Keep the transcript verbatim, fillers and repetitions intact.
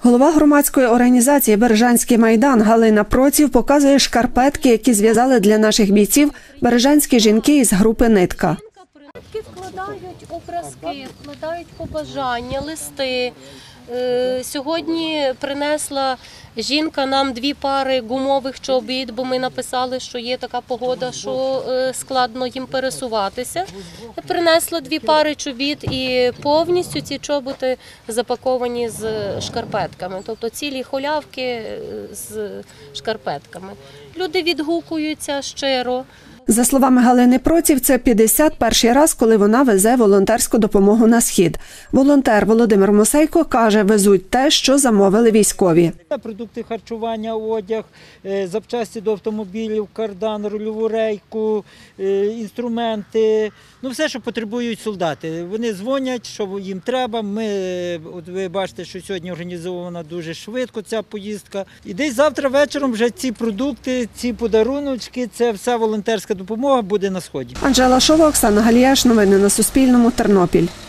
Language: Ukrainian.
Голова громадської організації «Бережанський майдан» Галина Проців показує шкарпетки, які зв'язали для наших бійців бережанські жінки із групи «Нитка». Шкарпетки вкладають образки, вкладають побажання, листи. Сьогодні принесла жінка нам дві пари гумових чобіт, бо ми написали, що є така погода, що складно їм пересуватися. Принесла дві пари чобіт і повністю ці чоботи запаковані з шкарпетками, тобто цілі халявки з шкарпетками. Люди відгукуються щиро. За словами Галини Проців, це п'ятдесят перший раз, коли вона везе волонтерську допомогу на Схід. Волонтер Володимир Мусейко каже, везуть те, що замовили військові. Продукти харчування, одяг, запчасті до автомобілів, кардан, рульову рейку, інструменти. Ну, все, що потребують солдати. Вони дзвонять, що їм треба. Ми, от ви бачите, що сьогодні організована дуже швидко ця поїздка. І десь завтра вечором вже ці продукти, ці подаруночки, це вся волонтерська допомога буде на Сході. Анжела Шова, Оксана Галіяш. Новини на Суспільному. Тернопіль.